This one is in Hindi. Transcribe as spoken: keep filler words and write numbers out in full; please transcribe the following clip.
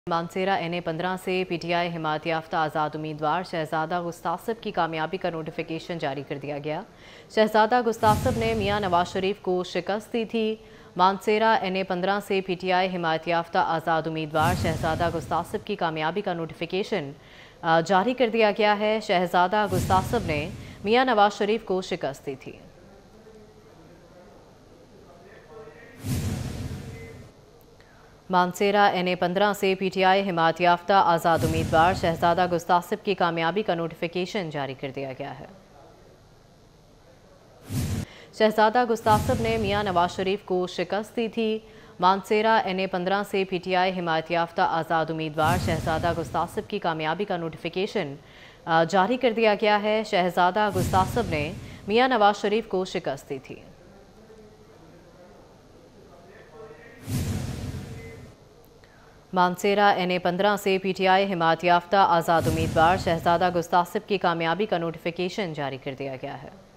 मानसेरा एन ए पंद्रह से पीटीआई हिमायत याफ्ता आज़ाद उम्मीदवार शहजादा गुस्तासिब की कामयाबी का नोटिफिकेशन जारी कर दिया गया। शहजादा गुस्तासिब ने मियां नवाज शरीफ को शिकस्त दी थी। मानसेरा एन ए पंद्रह से पीटीआई हिमायत याफ्ता आज़ाद उम्मीदवार शहजादा गुस्तासिब की कामयाबी का नोटिफिकेशन जारी कर दिया गया है। शहजादा गुस्तासिब ने मियां नवाज शरीफ को शिकस्त दी थी। मानसेरा एन ए पंद्रह से पीटीआई हिमायत याफ्ता आज़ाद उम्मीदवार शहजादा गुस्तासिब की कामयाबी का नोटिफिकेशन जारी कर दिया गया है। शहजादा गुस्तासिब ने मियां नवाज शरीफ को शिकस्त दी थी। मानसेरा एन ए पंद्रह से पीटीआई हिमायत याफ्ता आज़ाद उम्मीदवार शहजादा गुस्तासिब की कामयाबी का नोटिफिकेशन जारी कर दिया गया है। शहजादा गुस्तासिब ने मियां नवाज शरीफ को शिकस्त दी थी। मानसेरा एन ए पंद्रह से पीटीआई हिमायत याफ्ता आज़ाद उम्मीदवार शहजादा गुस्तासिब की कामयाबी का नोटिफिकेशन जारी कर दिया गया है।